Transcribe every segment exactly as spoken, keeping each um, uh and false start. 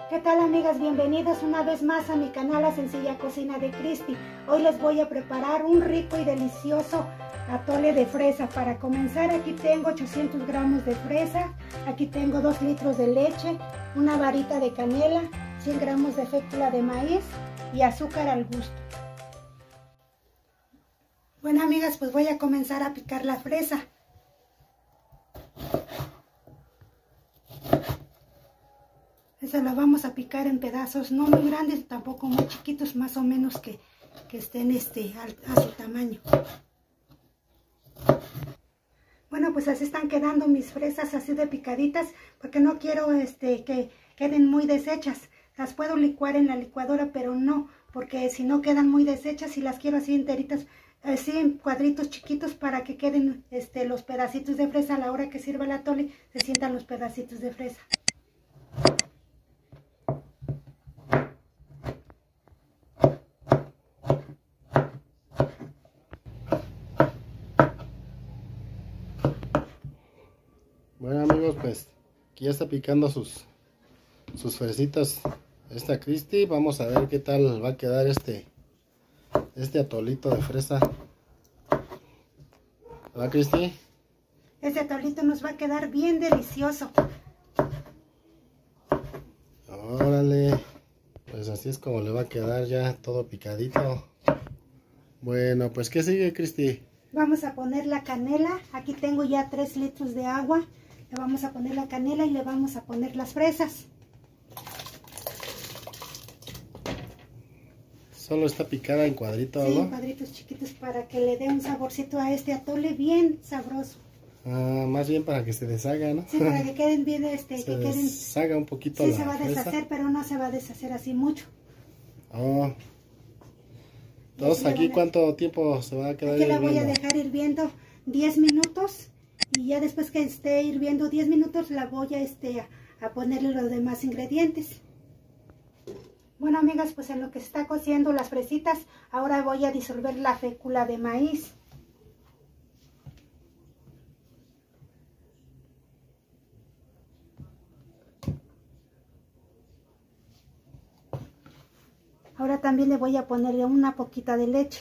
¿Qué tal, amigas? Bienvenidos una vez más a mi canal La Sencilla Cocina de Cristi. Hoy les voy a preparar un rico y delicioso atole de fresa. Para comenzar, aquí tengo ochocientos gramos de fresa, aquí tengo dos litros de leche, una varita de canela, cien gramos de fécula de maíz y azúcar al gusto. Bueno, amigas, pues voy a comenzar a picar la fresa. Esa la vamos a picar en pedazos, no muy grandes, tampoco muy chiquitos, más o menos que, que estén este, a, a su tamaño. Bueno, pues así están quedando mis fresas así de picaditas, porque no quiero este, que queden muy deshechas. Las puedo licuar en la licuadora, pero no, porque si no quedan muy deshechas y las quiero así enteritas, así en cuadritos chiquitos para que queden este, los pedacitos de fresa. A la hora que sirva el atole, se sientan los pedacitos de fresa. Bueno, amigos, pues aquí ya está picando sus sus fresitas esta Cristi. Vamos a ver qué tal va a quedar este este atolito de fresa. ¿Verdad, Cristi? Este atolito nos va a quedar bien delicioso. Órale, pues así es como le va a quedar ya todo picadito. Bueno, pues ¿qué sigue, Cristi? Vamos a poner la canela. Aquí tengo ya tres litros de agua. Le vamos a poner la canela y le vamos a poner las fresas. Solo está picada en cuadritos, Sí, ¿no? en cuadritos chiquitos para que le dé un saborcito a este atole bien sabroso. Ah, más bien para que se deshaga, ¿no? Sí, para que queden bien, este, se que queden... deshaga un poquito Sí, la se va a fresa. deshacer, pero no se va a deshacer así mucho. Oh. Entonces, ¿aquí cuánto tiempo se va a quedar Aquí la hirviendo? voy a dejar hirviendo diez minutos. Y ya después que esté hirviendo diez minutos, la voy a, este, a, a ponerle los demás ingredientes. Bueno, amigas, pues en lo que se está cociendo las fresitas, ahora voy a disolver la fécula de maíz. Ahora también le voy a ponerle una poquita de leche.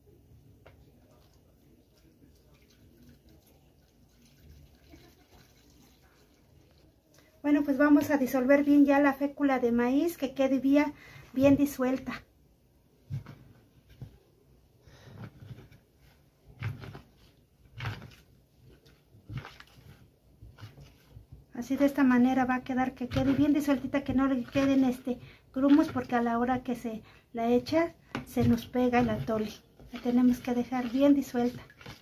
Bueno, pues vamos a disolver bien ya la fécula de maíz, que quede bien, bien disuelta. Así de esta manera va a quedar que quede bien disueltita, que no le queden este grumos, porque a la hora que se la echa se nos pega el atole. La tenemos que dejar bien disuelta.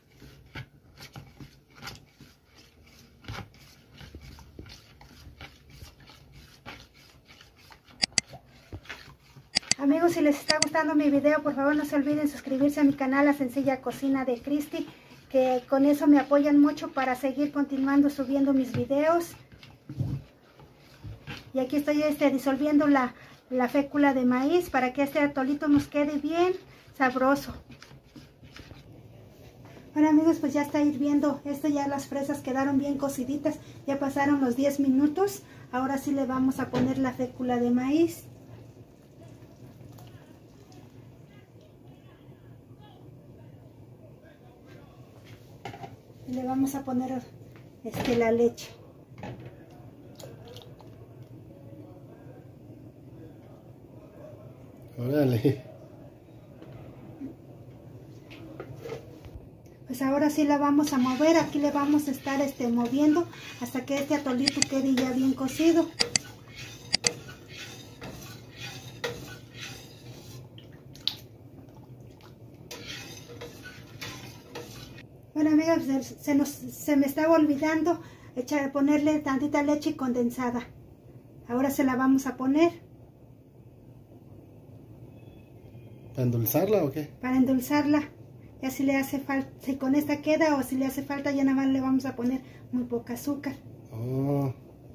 Amigos, si les está gustando mi video, por favor no se olviden suscribirse a mi canal La Sencilla Cocina de Cristi, que con eso me apoyan mucho para seguir continuando subiendo mis videos. Y aquí estoy este, disolviendo la, la fécula de maíz para que este atolito nos quede bien sabroso. Bueno, amigos, pues ya está hirviendo esto, ya las fresas quedaron bien cociditas, ya pasaron los diez minutos. Ahora sí le vamos a poner la fécula de maíz. Y le vamos a poner este, la leche. Órale. Pues ahora sí la vamos a mover. Aquí le vamos a estar este, moviendo hasta que este atolito quede ya bien cocido. Bueno, amigas, se, se, nos, se me estaba olvidando echar, ponerle tantita leche condensada. Ahora se la vamos a poner. ¿Para endulzarla o qué? Para endulzarla. Ya si le hace falta, si con esta queda o si le hace falta, ya nada más le vamos a poner muy poca azúcar. Oh.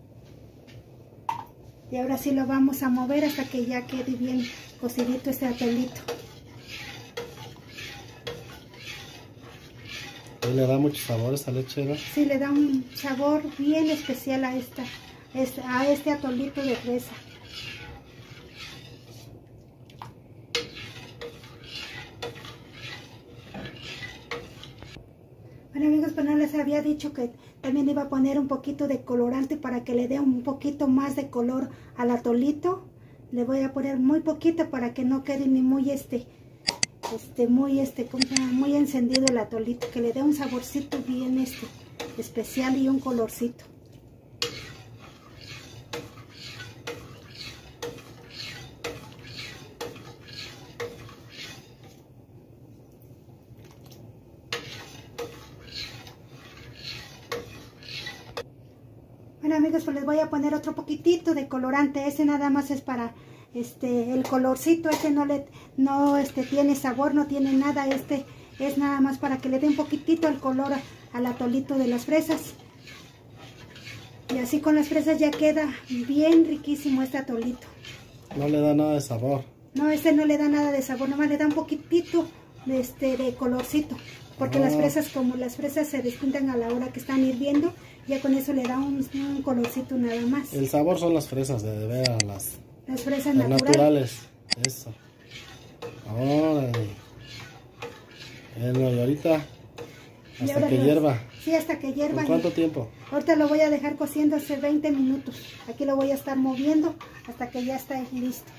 Y ahora sí lo vamos a mover hasta que ya quede bien cocidito este atolito. Y le da mucho sabor esta leche, ¿no? Sí, le da un sabor bien especial a esta, a este atolito de fresa. Bueno amigos, pues no les había dicho que también iba a poner un poquito de colorante para que le dé un poquito más de color al atolito. Le voy a poner muy poquito para que no quede ni muy este, este, muy este, ¿cómo se llama? Muy encendido el atolito, que le dé un saborcito bien este, especial y un colorcito. Bueno amigos, pues les voy a poner otro poquitito de colorante. Ese nada más es para este el colorcito. Ese no le no este tiene sabor, no tiene nada. Este es nada más para que le dé un poquitito el color al atolito de las fresas. Y así con las fresas ya queda bien riquísimo este atolito. No le da nada de sabor. No, este no le da nada de sabor, nomás le da un poquitito de este de colorcito. Porque oh. las fresas, como las fresas se despintan a la hora que están hirviendo, ya con eso le da un, un colorcito nada más. El sabor son las fresas, de, de veras, las, las fresas las natural. naturales. Eso. Órale. Bueno, y ahorita, hasta y ahora que los, hierva. Sí, hasta que hierva. ¿Por cuánto tiempo? Ahorita lo voy a dejar cociendo hace veinte minutos. Aquí lo voy a estar moviendo hasta que ya está listo.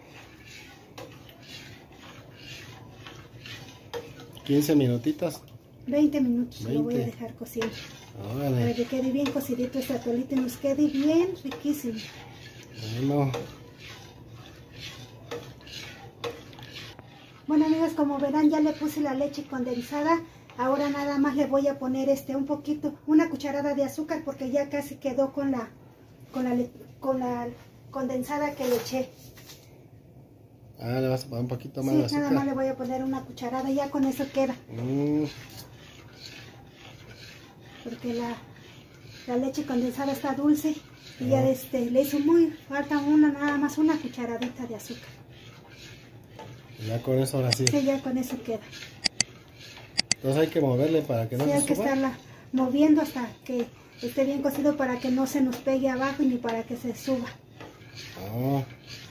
quince minutitos. veinte minutos veinte. Lo voy a dejar cociendo. Órale. Para que quede bien cocidito este atolito y nos quede bien riquísimo. Bueno. Bueno amigos, como verán ya le puse la leche condensada. Ahora nada más le voy a poner este un poquito, una cucharada de azúcar porque ya casi quedó con la con la, con la condensada que le eché. Ah, le vas a poner un poquito más sí, de azúcar. Nada más le voy a poner una cucharada y ya con eso queda. Mm. Porque la, la leche condensada está dulce y oh. ya este, le hizo muy falta una, nada más una cucharadita de azúcar. Ya con eso ahora sí. Sí, ya con eso queda. Entonces hay que moverle para que no sí, se hay suba. que estarla moviendo hasta que esté bien cocido para que no se nos pegue abajo ni para que se suba. Oh.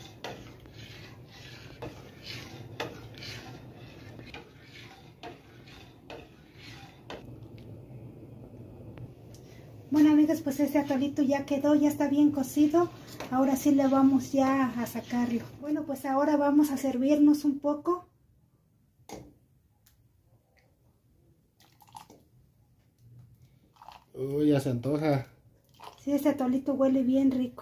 Bueno amigos, pues este atolito ya quedó, ya está bien cocido. Ahora sí le vamos ya a sacarlo. Bueno, pues ahora vamos a servirnos un poco. Uy, ya se antoja. Sí, este atolito huele bien rico.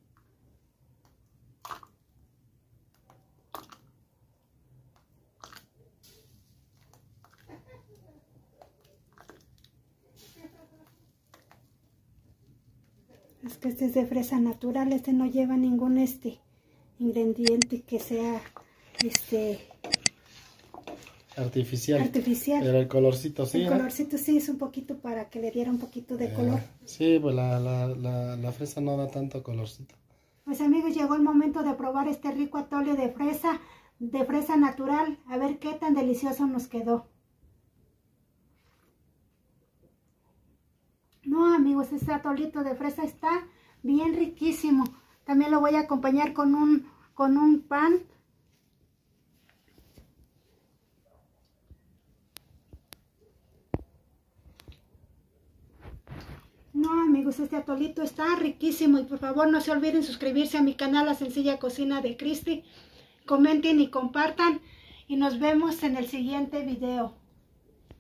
Es que este es de fresa natural, este no lleva ningún este ingrediente que sea este artificial. artificial. Pero el colorcito sí. El colorcito sí es un poquito para que le diera un poquito de eh, color. Sí, pues la, la, la, la fresa no da tanto colorcito. Pues amigos, llegó el momento de probar este rico atole de fresa, de fresa natural. A ver qué tan delicioso nos quedó. No amigos, este atolito de fresa está bien riquísimo. También lo voy a acompañar con un, con un pan. No amigos, este atolito está riquísimo y por favor no se olviden suscribirse a mi canal La Sencilla Cocina de Cristi. Comenten y compartan y nos vemos en el siguiente video.